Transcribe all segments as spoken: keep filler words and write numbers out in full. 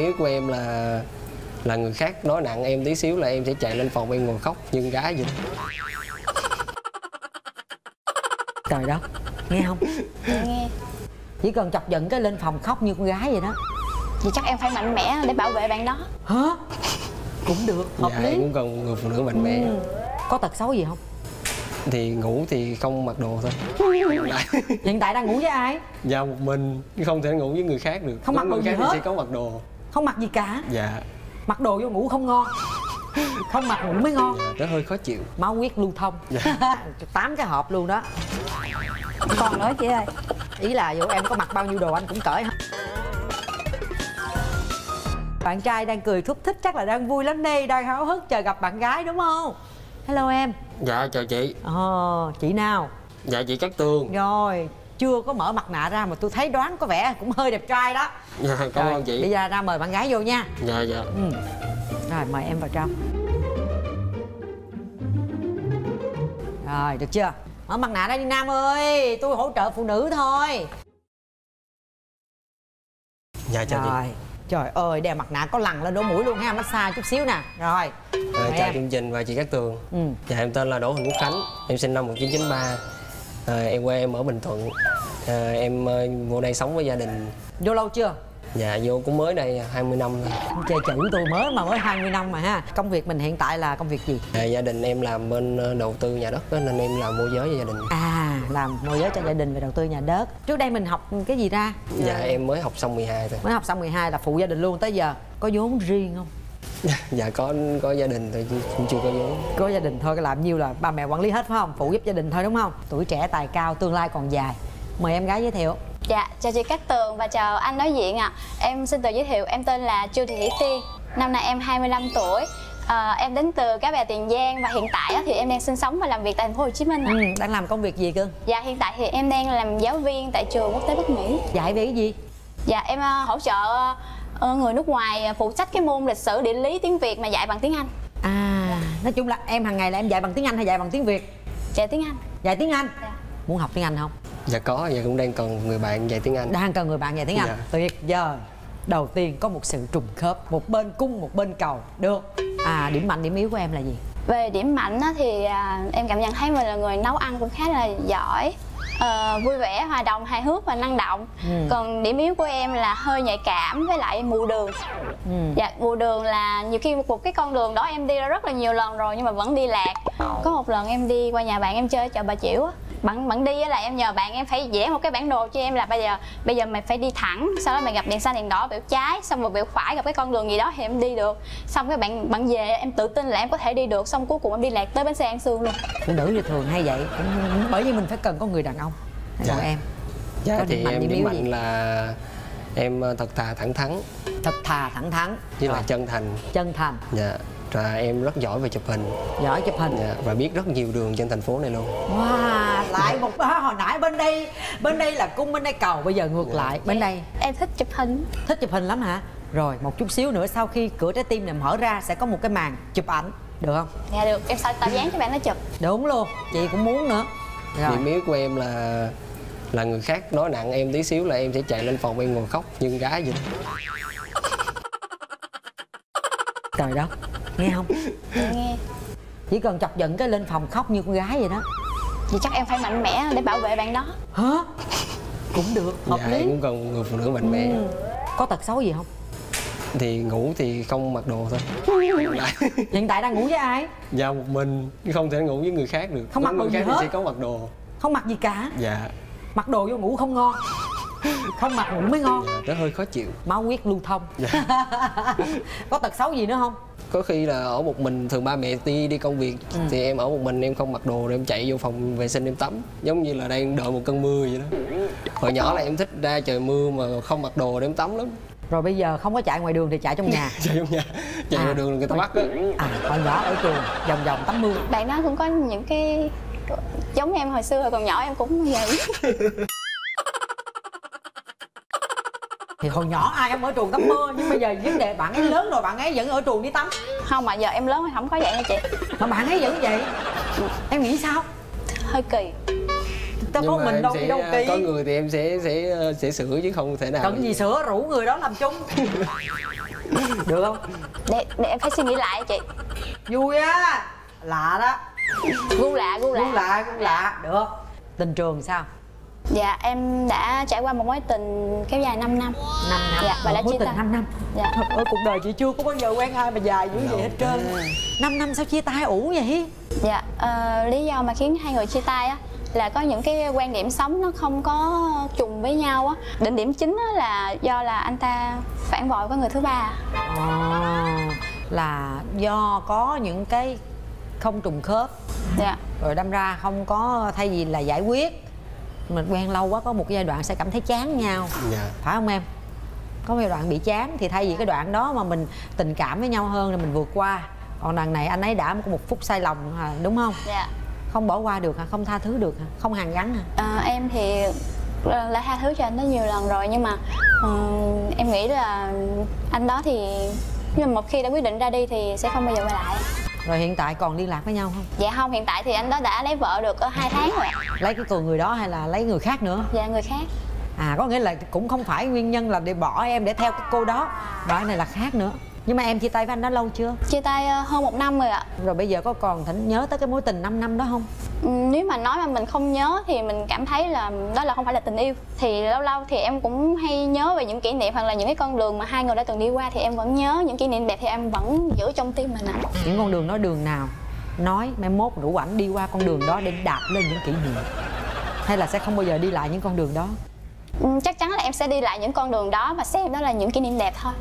yếu của em là là người khác nói nặng em tí xíu là em sẽ chạy lên phòng em ngồi khóc như con gái vậy. Trời đất, nghe không? Dạ nghe. Chỉ cần chọc giận cái lên phòng khóc như con gái vậy đó. Vậy chắc em phải mạnh mẽ để bảo vệ bạn đó. Hả? Cũng được, hợp Dạ, lý. em cũng cần một người phụ nữ mạnh mẽ. Ừ. Có tật xấu gì không? Thì ngủ thì không mặc đồ thôi. Hiện tại đang ngủ với ai? Dạ một mình, không thể ngủ với người khác được. Không mặc đồ người gì khác hết? thì sẽ có mặc đồ. Không mặc gì cả? Dạ. Mặc đồ vô ngủ không ngon. Không mặc ngủ mới ngon. Dạ, nó hơi khó chịu. Máu huyết lưu thông. Dạ. Tám cái hộp luôn đó. Còn nữa chị ơi. Ý là dù em có mặc bao nhiêu đồ anh cũng cởi hết. Bạn trai đang cười thúc thích chắc là đang vui lắm đây, đang háo hức chờ gặp bạn gái đúng không? Hello em. Dạ chào chị. Ờ, chị nào? Dạ chị Cát Tường. Rồi, chưa có mở mặt nạ ra mà tôi thấy đoán có vẻ cũng hơi đẹp trai đó. Dạ cảm Rồi, ơn chị. bây giờ ra mời bạn gái vô nha. Dạ dạ. Ừ. Rồi mời em vào trong. Rồi được chưa? Mở mặt nạ ra đi Nam ơi, tôi hỗ trợ phụ nữ thôi. Dạ chào Rồi. chị. Trời ơi, đeo mặt nạ có lằn lên đổ mũi luôn ha, massage chút xíu nè. Rồi. À, Mời chào em. chương trình và chị Cát Tường. Ừ. Dạ em tên là Đỗ Huỳnh Quốc Khánh, em sinh năm một nghìn chín trăm chín mươi ba. À, em quê em ở Bình Thuận. À, em uh, vô đây sống với gia đình. Vô lâu chưa? Dạ vô cũng mới đây hai mươi năm thôi. Chơi chữ tôi mới mà mới hai mươi năm mà ha. Công việc mình hiện tại là công việc gì? À, gia đình em làm bên đầu tư nhà đất đó, nên em làm môi giới cho gia đình. À, làm môi giới cho gia đình về đầu tư nhà đất. Trước đây mình học cái gì ra? Dạ em mới học xong mười hai thôi. Mới học xong mười hai là phụ gia đình luôn tới giờ. Có vốn riêng không? Dạ có có gia đình thôi chứ cũng chưa có vốn. Có gia đình thôi, cái làm nhiêu là ba mẹ quản lý hết phải không? Phụ giúp gia đình thôi đúng không? Tuổi trẻ tài cao, tương lai còn dài. Mời em gái giới thiệu. Dạ, chào chị Cát Tường và chào anh nói diện ạ. À. Em xin tự giới thiệu, em tên là Trương Thị Thủy Tiên. Năm nay em hai mươi lăm tuổi. À, em đến từ Cái Bè, Tiền Giang và hiện tại á, thì em đang sinh sống và làm việc tại thành phố Hồ Chí Minh ạ. Ừ, đang làm công việc gì cưng? Dạ hiện tại thì em đang làm giáo viên tại trường quốc tế Bắc Mỹ. Dạy về cái gì? Dạ em uh, hỗ trợ uh, người nước ngoài uh, phụ trách cái môn lịch sử, địa lý, tiếng Việt mà dạy bằng tiếng Anh. À, nói chung là em hàng ngày là em dạy bằng tiếng Anh hay dạy bằng tiếng Việt? Dạy tiếng Anh. Dạy tiếng Anh. Dạ. Muốn học tiếng Anh không? Dạ có, dạ cũng đang cần người bạn dạy tiếng Anh. Đang cần người bạn dạy tiếng Anh. Dạ. Tuyệt vời. Đầu tiên có một sự trùng khớp, một bên cung một bên cầu. Được. À, điểm mạnh điểm yếu của em là gì? Về điểm mạnh á, thì à, em cảm nhận thấy mình là người nấu ăn cũng khá là giỏi, à, vui vẻ, hòa đồng, hài hước và năng động. Ừ. Còn điểm yếu của em là hơi nhạy cảm với lại mù đường. Ừ. Dạ, mù đường là nhiều khi một cái con đường đó em đi ra rất là nhiều lần rồi nhưng mà vẫn đi lạc. Có một lần em đi qua nhà bạn em chơi ở chợ Bà Chiểu á, bạn bạn đi là em nhờ bạn em phải vẽ một cái bản đồ cho em là bây giờ bây giờ mày phải đi thẳng, sau đó mày gặp đèn xanh đèn đỏ biểu trái, xong rồi biểu phải gặp cái con đường gì đó thì em đi được. Xong cái bạn bạn về em tự tin là em có thể đi được, xong cuối cùng em đi lạc tới bến xe An Sương luôn. Phụ nữ thì thường hay vậy, cũng bởi vì mình phải cần có người đàn ông. Dạ. Rồi em. Dạ có thì điểm mạnh, em điểm điểm yếu mạnh gì? là em thật thà thẳng thắn, Thật thà thẳng thắn với rồi. lại chân thành. Chân thành. Dạ. Và em rất giỏi về chụp hình. Giỏi chụp hình. Dạ. Và biết rất nhiều đường trên thành phố này luôn. Wow, lại một à, hồi nãy bên đây bên đây là cung, bên đây cầu, bây giờ ngược Dạ. lại bên đây Em thích chụp hình. thích chụp hình lắm hả? Rồi một chút xíu nữa sau khi cửa trái tim này mở ra sẽ có một cái màn chụp ảnh, được không? Dạ được, em sẽ tạo dáng cho bạn nó chụp. Đúng luôn, chị cũng muốn nữa. Rồi. Điểm yếu của em là là người khác nói nặng em tí xíu là em sẽ chạy lên phòng em ngồi khóc như con gái vậy. Trời đất, nghe không? Dạ nghe. Chỉ cần chọc giận cái lên phòng khóc như con gái vậy đó. Vậy chắc em phải mạnh mẽ để bảo vệ bạn đó. Hả? Cũng được, hợp Dạ lý. em cũng cần một người phụ nữ mạnh mẽ. Ừ. Có tật xấu gì không? Thì ngủ thì không mặc đồ thôi. Hiện tại đang ngủ với ai? Dạ một mình, không thể ngủ với người khác được. Không mặc đồ người gì khác hết? thì sẽ có mặc đồ. Không mặc gì cả? Dạ. Mặc đồ vô ngủ không ngon. Không mặc ngủ mới ngon. Dạ, nó hơi khó chịu. Máu huyết lưu thông. Dạ. Có tật xấu gì nữa không? Có khi là ở một mình, thường ba mẹ đi đi công việc ừ. thì em ở một mình, em không mặc đồ rồi em chạy vô phòng vệ sinh em tắm, giống như là đang đợi một cơn mưa vậy đó. Hồi nhỏ là em thích ra trời mưa mà không mặc đồ để em tắm lắm. Rồi bây giờ không có chạy ngoài đường thì chạy trong nhà. Chạy trong nhà, chạy À. ngoài đường người ta bắt á. À, hồi nhỏ ở trường vòng vòng tắm mưa. Bạn đó cũng có những cái giống em hồi xưa, hồi còn nhỏ em cũng vậy. Thì hồi nhỏ ai không ở trường tắm mưa, nhưng bây giờ vấn đề bạn ấy lớn rồi bạn ấy vẫn ở trường đi tắm. Không mà giờ em lớn thì không có vậy nha chị. Mà bạn ấy vẫn vậy. Em nghĩ sao? Hơi kỳ. Tao có mà mình em đâu sẽ, đi đâu kỳ. có người thì em sẽ sẽ sẽ sửa chứ không thể nào. Cần gì sửa, rủ người đó làm chung. Được không? Để, để em phải suy nghĩ lại chị. Vui á, lạ đó. Gu lạ, gu lạ. Gu lạ, gu lạ, được. Tình trường sao? Dạ em đã trải qua một mối tình kéo dài năm năm. năm năm. Dạ, và đã mối chia tình tay. năm năm. Dạ. Trời ơi, cuộc đời chị chưa có bao giờ quen ai mà dài dữ vậy hết trơn. năm năm sao chia tay ủ vậy? Dạ, ờ, lý do mà khiến hai người chia tay á là có những cái quan điểm sống nó không có trùng với nhau á. Định điểm chính á là do là anh ta phản bội với người thứ ba. Ồ, là do có những cái không trùng khớp. Dạ. Rồi đâm ra không có, thay vì là giải quyết, mình quen lâu quá có một giai đoạn sẽ cảm thấy chán nhau. Dạ. Phải không em? Có một giai đoạn bị chán thì thay vì cái đoạn đó mà mình tình cảm với nhau hơn là mình vượt qua. Còn đằng này anh ấy đã có một phút sai lầm à, đúng không? Dạ. Không bỏ qua được hả? Không tha thứ được hả? Không hàn gắn hả? À, em thì đã tha thứ cho anh đó nhiều lần rồi, nhưng mà uh, em nghĩ là anh đó thì nhưng mà một khi đã quyết định ra đi thì sẽ không bao giờ quay lại. Rồi hiện tại còn liên lạc với nhau không? Dạ không, hiện tại thì anh đó đã lấy vợ được hai tháng rồi. Lấy cái người đó hay là lấy người khác nữa? Dạ người khác. À, có nghĩa là cũng không phải nguyên nhân là để bỏ em để theo cái cô đó, mà anh này là khác nữa. Nhưng mà em chia tay với anh đó lâu chưa? Chia tay hơn một năm rồi ạ. Rồi bây giờ có còn thỉnh nhớ tới cái mối tình năm năm đó không? Ừ, nếu mà nói mà mình không nhớ thì mình cảm thấy là đó là không phải là tình yêu. Thì lâu lâu thì em cũng hay nhớ về những kỷ niệm hoặc là những cái con đường mà hai người đã từng đi qua, thì em vẫn nhớ những kỷ niệm đẹp thì em vẫn giữ trong tim mình ạ. Những con đường đó đường nào? Nói mai mốt rủ ảnh đi qua con đường đó để đạp lên những kỷ niệm, hay là sẽ không bao giờ đi lại những con đường đó? Ừ, chắc chắn là em sẽ đi lại những con đường đó và xem đó là những kỷ niệm đẹp thôi.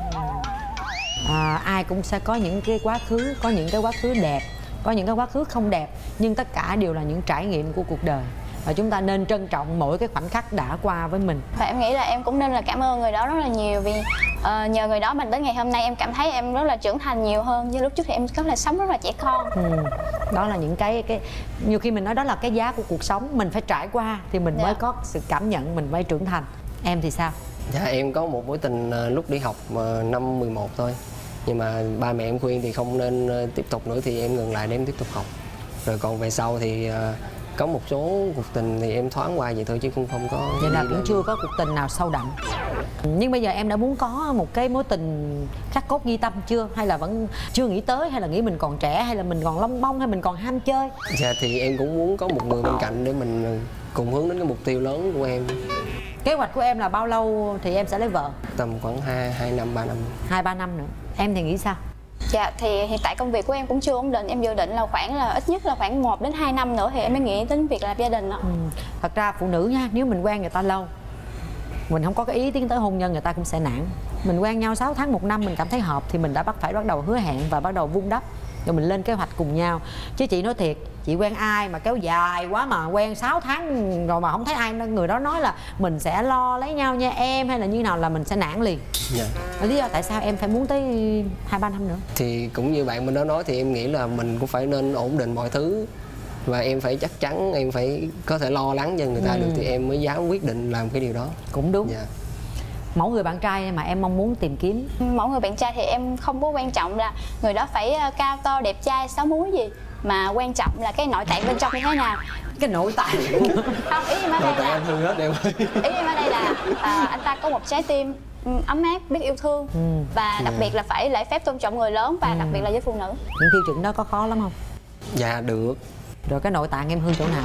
À, ai cũng sẽ có những cái quá khứ, có những cái quá khứ đẹp, có những cái quá khứ không đẹp, nhưng tất cả đều là những trải nghiệm của cuộc đời và chúng ta nên trân trọng mỗi cái khoảnh khắc đã qua với mình. Và em nghĩ là em cũng nên là cảm ơn người đó rất là nhiều, vì uh, nhờ người đó mà đến ngày hôm nay em cảm thấy em rất là trưởng thành nhiều hơn. Như lúc trước thì em rất là sống rất là trẻ con. Ừ. Đó là những cái cái nhiều khi mình nói đó là cái giá của cuộc sống, mình phải trải qua thì mình Dạ. mới có sự cảm nhận, mình mới trưởng thành. Em thì sao? Dạ em có một mối tình lúc đi học năm mười một thôi. Nhưng mà ba mẹ em khuyên thì không nên tiếp tục nữa thì em ngừng lại để em tiếp tục học. Rồi còn về sau thì có một số cuộc tình thì em thoáng qua vậy thôi chứ cũng không có. Vậy là cũng chưa có cuộc tình nào sâu đậm. Nhưng bây giờ em đã muốn có một cái mối tình khắc cốt ghi tâm chưa? Hay là vẫn chưa nghĩ tới, hay là nghĩ mình còn trẻ, hay là mình còn lông bông, hay mình còn ham chơi? Dạ thì em cũng muốn có một người bên cạnh để mình cùng hướng đến cái mục tiêu lớn của em. Kế hoạch của em là bao lâu thì em sẽ lấy vợ? Tầm khoảng hai, hai năm, ba năm. Hai ba năm nữa. Em thì nghĩ sao? Dạ thì hiện tại công việc của em cũng chưa ổn định. Em dự định là khoảng là ít nhất là khoảng một đến hai năm nữa thì em mới nghĩ đến việc lập gia đình đó. Ừ. Thật ra phụ nữ nha, nếu mình quen người ta lâu, mình không có cái ý tiến tới hôn nhân, người ta cũng sẽ nản. Mình quen nhau sáu tháng một năm mình cảm thấy hợp thì mình đã bắt phải bắt đầu hứa hẹn và bắt đầu vun đắp, rồi mình lên kế hoạch cùng nhau. Chứ chị nói thiệt, chị quen ai mà kéo dài quá mà quen sáu tháng rồi mà không thấy ai, người đó nói là mình sẽ lo lấy nhau nha em, hay là như nào là mình sẽ nản liền. Dạ. Lý do tại sao em phải muốn tới hai ba năm nữa? Thì cũng như bạn mình đó nói thì em nghĩ là mình cũng phải nên ổn định mọi thứ. Và em phải chắc chắn, em phải có thể lo lắng cho người ta ừ. được thì em mới dám quyết định làm cái điều đó. Cũng đúng. Dạ. Mẫu người bạn trai mà em mong muốn tìm kiếm? Mẫu người bạn trai thì em không có quan trọng là người đó phải cao to, đẹp trai, sáu múi gì, mà quan trọng là cái nội tạng bên trong như thế nào. Cái nội tạng? Không, ý em ở đây là hư hết em ơi. Ý em ở đây là à, anh ta có một trái tim ấm áp, biết yêu thương ừ. và đặc biệt là phải lễ phép tôn trọng người lớn và ừ. đặc biệt là với phụ nữ. Những tiêu chuẩn đó có khó lắm không? Dạ được. Rồi cái nội tạng em hư chỗ nào?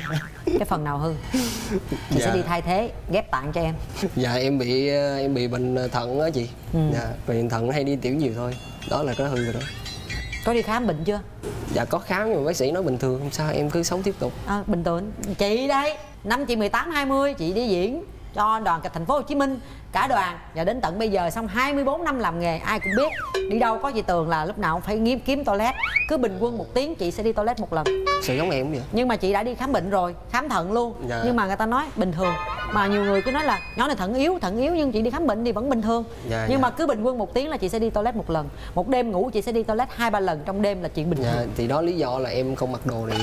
Cái phần nào hư? Chị dạ. sẽ đi thay thế, ghép tạng cho em. Dạ em bị em bị bệnh thận á chị. Ừ. Dạ, bệnh thận hay đi tiểu nhiều thôi. Đó là cái hư rồi đó. Có đi khám bệnh chưa? Dạ có khám nhưng mà bác sĩ nói bình thường, không sao, em cứ sống tiếp tục. À, bình thường. Chị đây, năm chị mười tám hai mươi, chị đi diễn cho đoàn kịch thành phố Hồ Chí Minh cả đoàn, và đến tận bây giờ xong hai mươi bốn năm làm nghề, ai cũng biết đi đâu có chị Tường là lúc nào cũng phải kiếm kiếm toilet, cứ bình quân một tiếng chị sẽ đi toilet một lần. Sự giống em vậy. Nhưng mà chị đã đi khám bệnh rồi, khám thận luôn. Dạ. Nhưng mà người ta nói bình thường, mà nhiều người cứ nói là nhỏ này thận yếu, thận yếu nhưng chị đi khám bệnh thì vẫn bình thường. Dạ, nhưng dạ. mà cứ bình quân một tiếng là chị sẽ đi toilet một lần. Một đêm ngủ chị sẽ đi toilet hai ba lần trong đêm là chuyện bình thường. Dạ, thì đó lý do là em không mặc đồ này.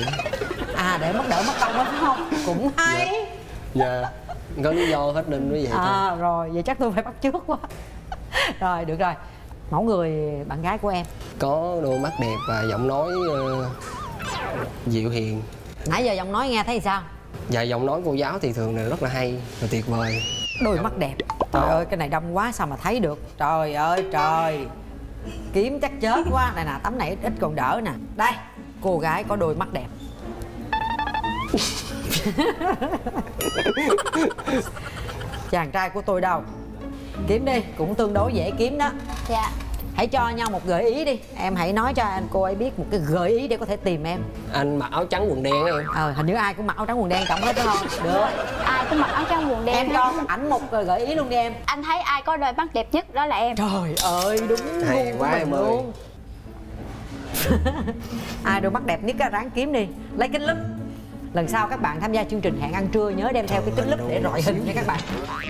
À để mất đỡ mất công đó phải không? Cũng hay. Dạ. Dạ. Có lý do hết nên mới vậy thôi. À rồi, vậy chắc tôi phải bắt chước quá. Rồi, được rồi. Mẫu người bạn gái của em? Có đôi mắt đẹp và giọng nói uh, dịu hiền. Nãy giờ giọng nói nghe thấy sao? Dạ giọng nói cô giáo thì thường là rất là hay và tuyệt vời. Đôi mắt đẹp, Trời ơi cái này đông quá sao mà thấy được. Trời ơi trời, kiếm chắc chết quá. Này nè, tấm này ít, ít còn đỡ nè. Đây, cô gái có đôi mắt đẹp. Chàng trai của tôi đâu? Kiếm đi, cũng tương đối dễ kiếm đó. Dạ. Hãy cho nhau một gợi ý đi. Em hãy nói cho anh cô ấy biết một cái gợi ý để có thể tìm em. Anh mặc áo trắng quần đen á em. Ờ, hình như ai cũng mặc áo trắng quần đen cộng hết đúng không? Được. Ai cũng mặc áo trắng quần đen. Em cho ảnh một gợi ý luôn đi em. Anh thấy ai có đôi mắt đẹp nhất đó là em. Trời ơi đúng Hay gu của quá mình em ơi. luôn. Ai đôi mắt đẹp nhất á, ráng kiếm đi. Lấy kính lúp. Lần sau các bạn tham gia chương trình Hẹn Ăn Trưa nhớ đem theo cái kính lúp để rọi hình nha các bạn.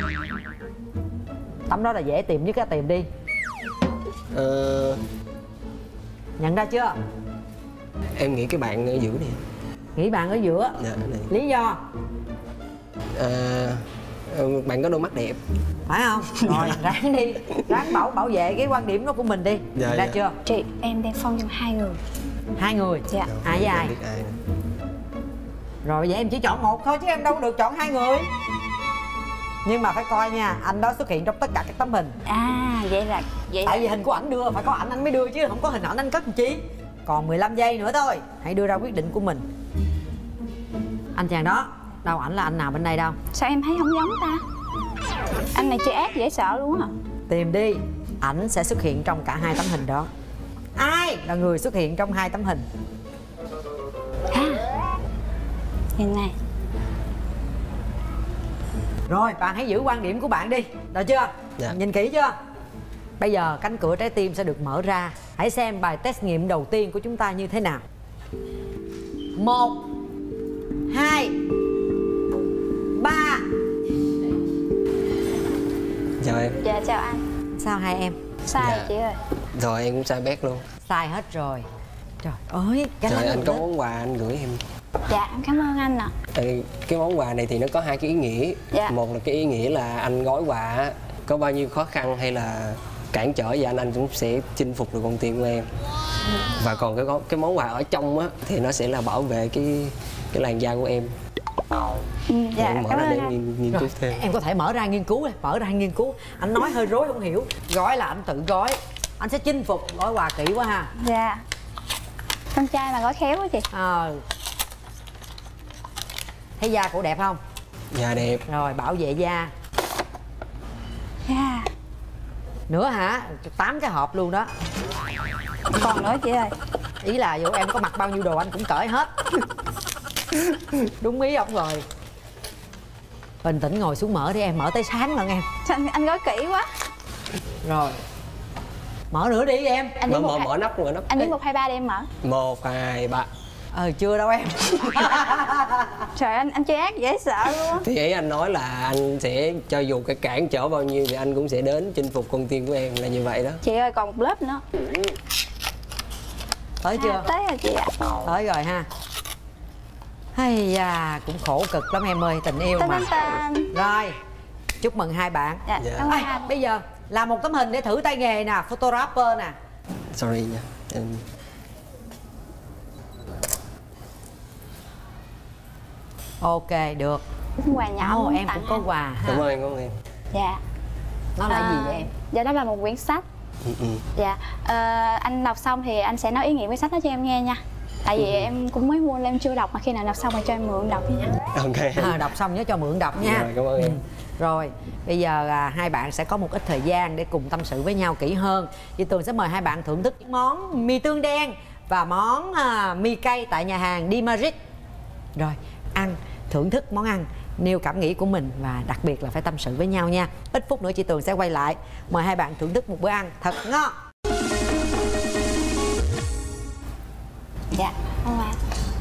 Tấm đó là dễ tìm nhất á, tìm đi. Ờ, Nhận ra chưa? em nghĩ cái bạn ở giữa này. Nghĩ bạn ở giữa. Dạ, này. Lý do? Ờ, ờ, bạn có đôi mắt đẹp. Phải không? Rồi ráng đi. Ráng bảo bảo vệ cái quan điểm đó của mình đi. Dạ, Nhận ra dạ. chưa? Chị, em đang phân cho hai người. Hai người. Dạ. Ai với ai? Không biết ai nữa. Rồi vậy em chỉ chọn một thôi chứ em đâu được chọn hai người. Nhưng mà phải coi nha, anh đó xuất hiện trong tất cả các tấm hình. À, vậy là vậy Tại là... vì hình của ảnh đưa, phải có ảnh anh mới đưa chứ không có hình ảnh anh cất làm chi. Còn mười lăm giây nữa thôi, hãy đưa ra quyết định của mình. Anh chàng đó, đâu ảnh là anh nào bên đây đâu? Sao em thấy không giống ta? Anh này chơi ác dễ sợ luôn á. Tìm đi, ảnh sẽ xuất hiện trong cả hai tấm hình đó. Ai là người xuất hiện trong hai tấm hình? À, nhìn này. Rồi, bạn hãy giữ quan điểm của bạn đi, được chưa? Dạ. Nhìn kỹ chưa? Bây giờ cánh cửa trái tim sẽ được mở ra. Hãy xem bài test nghiệm đầu tiên của chúng ta như thế nào. Một, hai, ba. Chào em. Dạ chào anh. Sao hai em? Sai Dạ. chị ơi. Rồi em cũng sai bét luôn. Sai hết rồi. Trời ơi, cái Trời, đó anh nữa. có món quà anh gửi em. Dạ em cảm ơn anh ạ. Ê, cái món quà này thì nó có hai cái ý nghĩa. Dạ. Một là cái ý nghĩa là anh gói quà á, có bao nhiêu khó khăn hay là cản trở gì anh anh cũng sẽ chinh phục được con tim của em. Và còn cái gói- cái món quà ở trong á thì nó sẽ là bảo vệ cái cái làn da của em. Ừ, dạ em mở cảm ra ơn để em anh. nghiên, nghiên Rồi, cứu thêm. em có thể mở ra nghiên cứu đi, mở ra nghiên cứu. Anh nói hơi rối không hiểu. Gói là anh tự gói. Anh sẽ chinh phục, gói quà kỹ quá ha. Dạ. Con trai mà gói khéo quá chị. Ờ. Thấy da cổ đẹp không? Da đẹp. Rồi, bảo vệ da. Dạ. Nữa hả? Tám cái hộp luôn đó. Còn nữa chị ơi. Ý là dù em có mặc bao nhiêu đồ anh cũng cởi hết. Đúng ý ông rồi. Bình tĩnh ngồi xuống mở đi em, mở tới sáng lần em. Sao anh, anh gói kỹ quá. Rồi. Mở nữa đi em. Anh Mở đến một mở hai... mở nắp mở nắp. Anh đến một hai ba để em mở. Một hai ba. Ờ chưa đâu em. Trời anh anh chơi ác dễ sợ luôn. Thì ý anh nói là anh sẽ cho dù cái cản trở bao nhiêu thì anh cũng sẽ đến chinh phục con tim của em, là như vậy đó. Chị ơi còn một lớp nữa. Tới chưa? À, tới rồi chị ạ. Tới rồi ha. Hay da, cũng khổ cực lắm em ơi, tình yêu Tên mà. tên tên. Rồi, chúc mừng hai bạn. Dạ, Dạ. cảm ơn Ai, anh. bây giờ làm một tấm hình để thử tay nghề nè, photographer nè. Sorry nha. Em... Ok, được. Quà nhỏ Ồ, muốn em tặng cũng có anh. quà ha. Cảm ơn em, cảm ơn em. Dạ. Nó là À, gì vậy em? Dạ đó là một quyển sách. Ừ, ừ. Dạ. Ờ, anh đọc xong thì anh sẽ nói ý nghĩa quyển sách đó cho em nghe nha. Tại vì em cũng mới mua nên em chưa đọc, mà khi nào đọc xong rồi cho em mượn đọc nha. Ok. À, đọc xong nhớ cho mượn đọc nha. Rồi, cảm ơn em. Rồi, bây giờ à, hai bạn sẽ có một ít thời gian để cùng tâm sự với nhau kỹ hơn. Chị Tường sẽ mời hai bạn thưởng thức món mì tương đen và món à, mì cay tại nhà hàng Di Madrid. Rồi, ăn, thưởng thức món ăn, nêu cảm nghĩ của mình và đặc biệt là phải tâm sự với nhau nha. Ít phút nữa chị Tường sẽ quay lại. Mời hai bạn thưởng thức một bữa ăn thật ngon. Dạ, không ạ.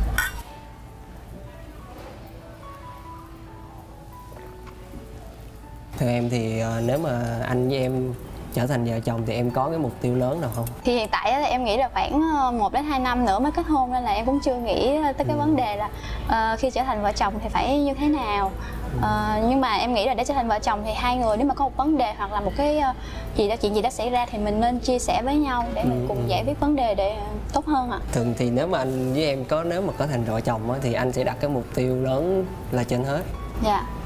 Theo em thì ờ, nếu mà anh với em trở thành vợ chồng thì em có cái mục tiêu lớn nào không? Thì hiện tại á, em nghĩ là khoảng một đến hai năm nữa mới kết hôn, nên là em cũng chưa nghĩ tới cái vấn đề là ờ, khi trở thành vợ chồng thì phải như thế nào. Ờ, nhưng mà em nghĩ là để trở thành vợ chồng thì hai người nếu mà có một vấn đề hoặc là một cái ờ, gì đó chuyện gì đó xảy ra thì mình nên chia sẻ với nhau để mình cùng giải quyết vấn đề để tốt hơn ạ. Thường thì nếu mà anh với em có nếu mà có thành vợ chồng á, thì anh sẽ đặt cái mục tiêu lớn là trên hết. Dạ.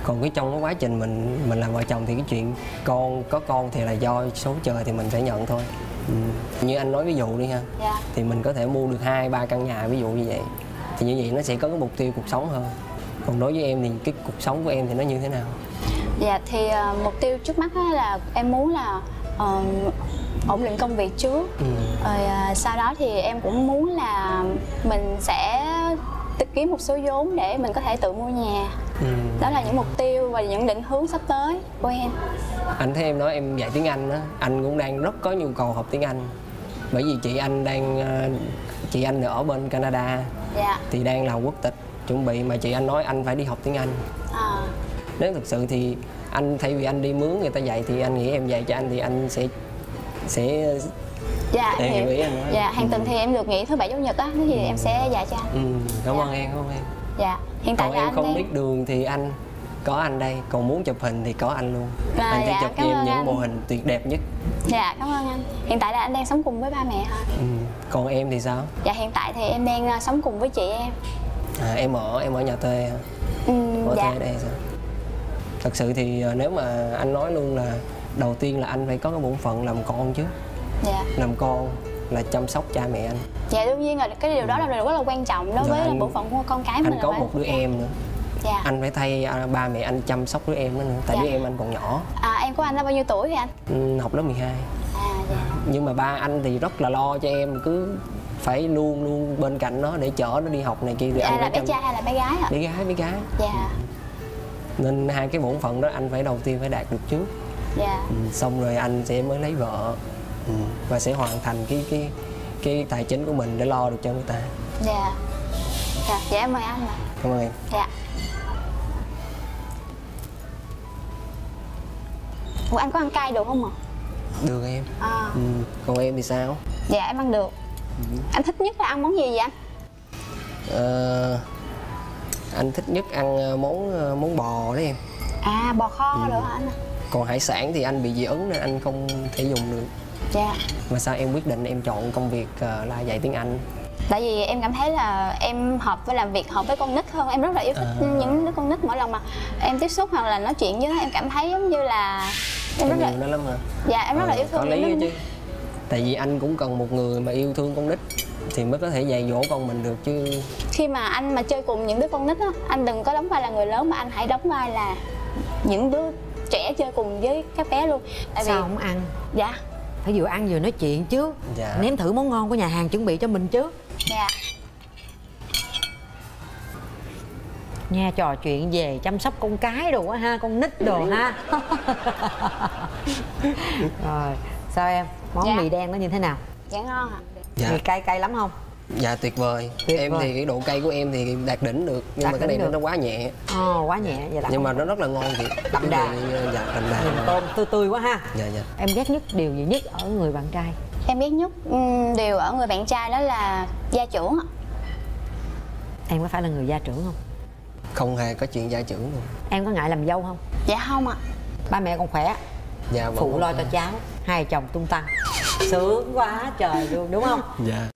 Còn cái trong cái quá trình mình mình làm vợ chồng thì cái chuyện con có con thì là do số trời thì mình phải nhận thôi. Ừ. Như anh nói ví dụ đi ha, Dạ. thì mình có thể mua được hai ba căn nhà ví dụ như vậy, thì như vậy nó sẽ có cái mục tiêu cuộc sống hơn. Còn đối với em thì cái cuộc sống của em thì nó như thế nào? Dạ thì uh, mục tiêu trước mắt là em muốn là uh, ổn định công việc trước. Ừ. Rồi uh, sau đó thì em cũng muốn là mình sẽ tích kiếm một số vốn để mình có thể tự mua nhà. Ừ. Đó là những mục tiêu và những định hướng sắp tới của em. Anh thấy em nói em dạy tiếng Anh á, anh cũng đang rất có nhu cầu học tiếng Anh. Bởi vì chị anh đang chị anh ở bên Canada, Dạ. thì đang làm quốc tịch, chuẩn bị mà chị anh nói anh phải đi học tiếng Anh. À. Nếu thực sự thì anh thay vì anh đi mướn người ta dạy thì anh nghĩ em dạy cho anh thì anh sẽ sẽ Dạ em hiểu. hiểu ý anh nói. Dạ hàng Ừ. tuần thì em được nghỉ thứ bảy chủ nhật á, thì em sẽ dạy cho anh. Ừ, cảm Dạ. ơn em, cảm ơn em. Dạ hiện tại Còn là em anh không đang... biết đường thì anh có anh đây, còn muốn chụp hình thì có anh luôn. À, anh sẽ dạ, chụp cảm cho em ơn những anh. mô hình tuyệt đẹp nhất. Dạ cảm ơn anh. Hiện tại là anh đang sống cùng với ba mẹ hả? Ừ. Còn em thì sao? Dạ hiện tại thì em đang uh, sống cùng với chị em. À, em ở em ở nhà thuê hả? Ừ, Ở dạ. thuê ở đây sao? Thật sự thì ờ, nếu mà anh nói luôn là đầu tiên là anh phải có cái bổn phận làm con chứ. Dạ. Làm con là chăm sóc cha mẹ anh. Dạ đương nhiên rồi, cái điều đó là điều rất là quan trọng đối Rồi với anh- bộ phận của con cái mình. Anh có là một đứa phải- em nữa, Dạ. anh phải thay à, ba mẹ anh chăm sóc đứa em đó nữa, tại Dạ. đứa em anh còn nhỏ. À em của anh là bao nhiêu tuổi vậy anh? Ừ, học lớp mười hai. À dạ. Nhưng mà ba anh thì rất là lo cho em, cứ phải luôn luôn bên cạnh nó để chở nó đi học này kia. Thì Dạ anh là phải bé chăm- trai hay là bé gái hả? bé gái bé gái Dạ. Nên hai cái bổn phận đó anh phải đầu tiên phải đạt được trước. Dạ. Ừ, xong rồi anh sẽ mới lấy vợ. Ừ, và sẽ hoàn thành cái cái cái tài chính của mình để lo được cho người ta. Dạ. Dạ, dạ em mời anh ạ. Cảm ơn em. Dạ. Ủa anh có ăn cay được không ạ? Được em. À. Ừ, còn em thì sao? Dạ em ăn được. Anh thích nhất là ăn món gì vậy anh? Ờ, anh thích nhất ăn ờ, món ờ, món bò đó em. À bò kho được hả anh? Còn hải sản thì anh bị dị ứng nên anh không thể dùng được. Dạ. Mà sao em quyết định em chọn công việc ờ, là dạy tiếng Anh? Tại vì em cảm thấy là em hợp với làm việc hợp với con nít hơn. Em rất là yêu thích À. những đứa con nít, mỗi lần mà em tiếp xúc hoặc là nói chuyện với nó em cảm thấy giống như là em rất Em là yêu nó lắm hả? dạ em rất là Ờ, yêu có thương lý những đó đứa chứ. Tại vì anh cũng cần một người mà yêu thương con nít thì mới có thể dạy dỗ con mình được chứ. khi mà anh mà chơi cùng những đứa con nít á, anh đừng có đóng vai là người lớn mà anh hãy đóng vai là những đứa trẻ chơi cùng với các bé luôn. Tại vì Sao không ăn? dạ Phải vừa ăn vừa nói chuyện chứ. Dạ. Nếm thử món ngon của nhà hàng chuẩn bị cho mình chứ. dạ Nha, trò chuyện về chăm sóc con cái đồ á ha, con nít đồ ha. Rồi, sao em? Món Dạ. mì đen nó như thế nào? dạ ngon ạ. Dạ. Mì cay cay lắm không? Dạ tuyệt vời. Tuyệt em vời. thì cái độ cay của em thì đạt đỉnh được, nhưng Đạt mà cái đỉnh này được. nó quá nhẹ. Ồ, quá nhẹ vậy là Nhưng mà nó rất là ngon thiệt. Đậm Cái đà. vị, dạ đậm đà. nhìn tôm tươi tươi quá ha. Dạ dạ. Em ghét nhất điều gì nhất ở người bạn trai? Em biết nhất ừm, điều ở người bạn trai đó là gia trưởng ạ. Em có phải là người gia trưởng không? Không hề có chuyện gia trưởng luôn. Em có ngại làm dâu không? Dạ không ạ. Ba mẹ còn khỏe, Dạ vẫn phụ ok. lo cho cháu, hai chồng tung tăng, sướng quá trời luôn đúng không? Dạ.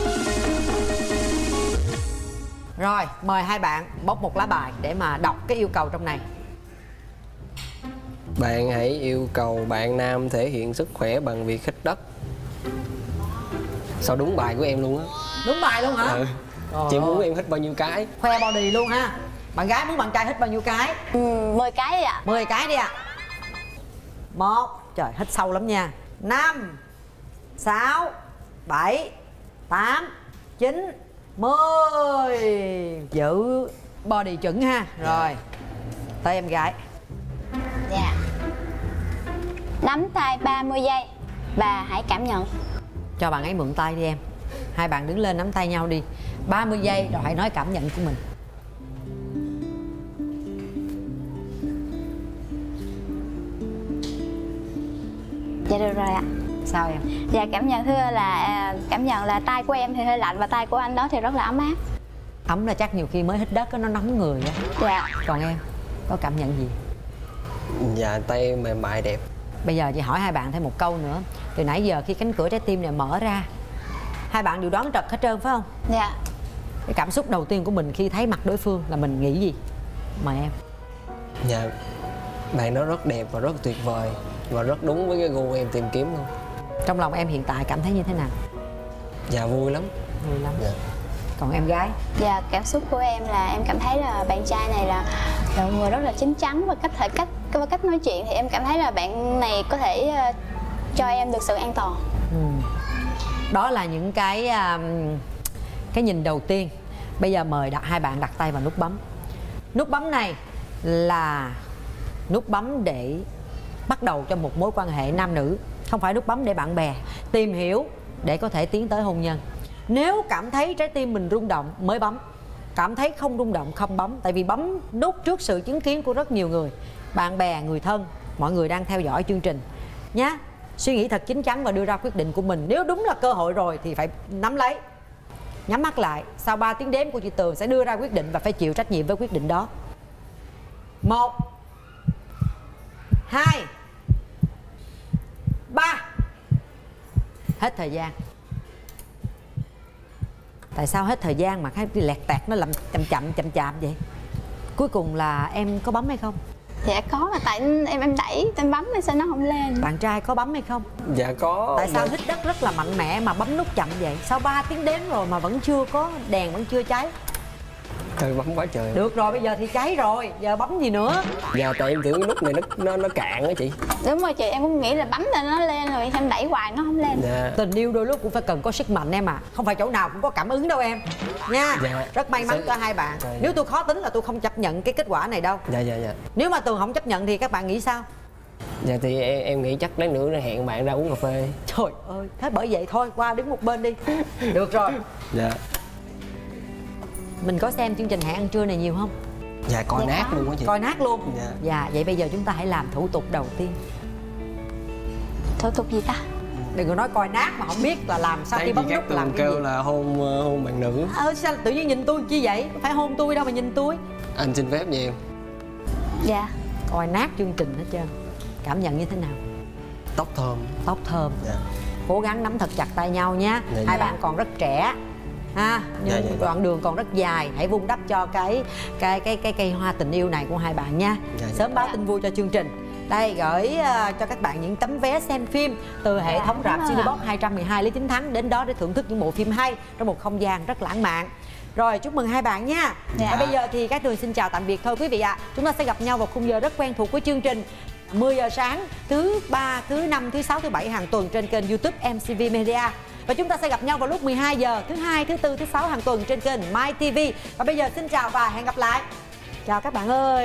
Rồi, mời hai bạn bóc một lá bài để mà đọc cái yêu cầu trong này. Bạn hãy yêu cầu bạn nam thể hiện sức khỏe bằng việc hít đất. Sao đúng bài của em luôn á. Đúng bài luôn hả? Ừ. Trời Chị ơi. muốn em hít bao nhiêu cái? Khoe body luôn ha. Bạn gái muốn bạn trai hít bao nhiêu cái? Ừm, mười cái đi ạ. mười cái đi ạ. Một, trời hít sâu lắm nha. Năm, sáu, bảy, tám, chín, mười. Giữ body chuẩn ha. Rồi, tới em gái. Dạ. Nắm tay ba mươi giây và hãy cảm nhận. Cho bạn ấy mượn tay đi em. Hai bạn đứng lên nắm tay nhau đi ba mươi giây rồi hãy nói cảm nhận của mình. Dạ được rồi ạ. Sao em? Dạ cảm nhận thưa là à, cảm nhận là tay của em thì hơi lạnh và tay của anh đó thì rất là ấm áp. Ấm là chắc nhiều khi mới hít đất á, nó nóng người á. Dạ. Còn em có cảm nhận gì? Dạ tay em mềm mại đẹp. Bây giờ chị hỏi hai bạn thêm một câu nữa. Từ nãy giờ khi cánh cửa trái tim này mở ra, hai bạn đều đoán trật hết trơn phải không? Dạ. Cái cảm xúc đầu tiên của mình khi thấy mặt đối phương là mình nghĩ gì? Mời em. Dạ Bạn đó rất đẹp và rất tuyệt vời và rất đúng với cái gu em tìm kiếm luôn. Trong lòng em hiện tại cảm thấy như thế nào? Dạ vui lắm. Vui lắm. Dạ. Còn em gái? Dạ, cảm xúc của em là em cảm thấy là bạn trai này là là một người rất là chín chắn và cách thể cách và cách nói chuyện thì em cảm thấy là bạn này có thể uh, cho em được sự an toàn. Ừ. Đó là những cái um, cái nhìn đầu tiên. Bây giờ mời đặt hai bạn đặt tay vào nút bấm. Nút bấm này là nút bấm để bắt đầu cho một mối quan hệ nam nữ, không phải nút bấm để bạn bè tìm hiểu để có thể tiến tới hôn nhân. Nếu cảm thấy trái tim mình rung động mới bấm, cảm thấy không rung động không bấm. Tại vì bấm nút trước sự chứng kiến của rất nhiều người, bạn bè, người thân, mọi người đang theo dõi chương trình nhé. Suy nghĩ thật chín chắn và đưa ra quyết định của mình. Nếu đúng là cơ hội rồi thì phải nắm lấy. Nhắm mắt lại, sau ba tiếng đếm của chị Tường sẽ đưa ra quyết định và phải chịu trách nhiệm với quyết định đó. Một, hai, ba. Hết thời gian. Tại sao hết thời gian mà cái lẹt tẹt nó làm chậm chậm chậm chạp vậy? Cuối cùng là em có bấm hay không? Dạ có, là tại em em đẩy em bấm nên sao nó không lên. Bạn trai có bấm hay không? Dạ có. Tại sao hít đất rất là mạnh mẽ mà bấm nút chậm vậy? Sau ba tiếng đếm rồi mà vẫn chưa có đèn, vẫn chưa cháy. Trời, bấm quá trời. Được rồi, bây giờ thì cháy rồi, giờ bấm gì nữa? Dạ tại em tưởng cái nút này nó nó nó cạn á chị. Đúng rồi chị, em cũng nghĩ là bấm là nó lên rồi em đẩy hoài nó không lên. Dạ. Tình yêu đôi lúc cũng phải cần có sức mạnh em à. Không phải chỗ nào cũng có cảm ứng đâu em nha. Dạ. Rất may mắn Sẽ... cho hai bạn. Dạ, dạ. Nếu tôi khó tính là tôi không chấp nhận cái kết quả này đâu. Dạ dạ dạ. Nếu mà Tường không chấp nhận thì các bạn nghĩ sao? Dạ thì em, em nghĩ chắc lát nữa hẹn bạn ra uống cà phê. Trời ơi, thế bởi vậy thôi, qua đứng một bên đi. Được rồi. Dạ. Mình có xem chương trình Hẹn Ăn Trưa này nhiều không? Dạ coi Dạ nát có. luôn á chị. Coi nát luôn. Dạ. Dạ, vậy bây giờ chúng ta hãy làm thủ tục đầu tiên. Thủ tục gì ta? Đừng có nói coi nát mà không biết là làm sao Thấy khi chị bấm Cát nút làm Tường cái kêu gì. là hôn hôn bạn nữ. Ờ, sao tự nhiên nhìn tôi chi vậy? Phải hôn tôi đâu mà nhìn tôi. Anh xin phép nhiều. Dạ. Coi nát chương trình hết trơn. Cảm nhận như thế nào? Tóc thơm. Tóc thơm. Dạ. Cố gắng nắm thật chặt tay nhau nha. Dạ, Hai dạ. bạn còn rất trẻ ha, nhưng Dạ, dạ, đoạn vâng. đường còn rất dài. Hãy vun đắp cho cái cái cái cái cây hoa tình yêu này của hai bạn nha. Dạ, dạ. Sớm báo tin vui cho chương trình. Đây, gửi uh, cho các bạn những tấm vé xem phim từ hệ Dạ, thống rạp cảm ơn Cinebox ạ. hai trăm mười hai Lý Chính Thắng đến đó để thưởng thức những bộ phim hay trong một không gian rất lãng mạn. Rồi, chúc mừng hai bạn nha. Dạ. Và bây giờ thì Cát Tường xin chào tạm biệt thôi quý vị ạ. Chúng ta sẽ gặp nhau vào khung giờ rất quen thuộc của chương trình mười giờ sáng thứ ba, thứ năm, thứ sáu, thứ bảy hàng tuần trên kênh YouTube em xê vê Media. Và chúng ta sẽ gặp nhau vào lúc mười hai giờ thứ hai, thứ tư, thứ sáu hàng tuần trên kênh My ti vi. Và bây giờ xin chào và hẹn gặp lại. Chào các bạn ơi.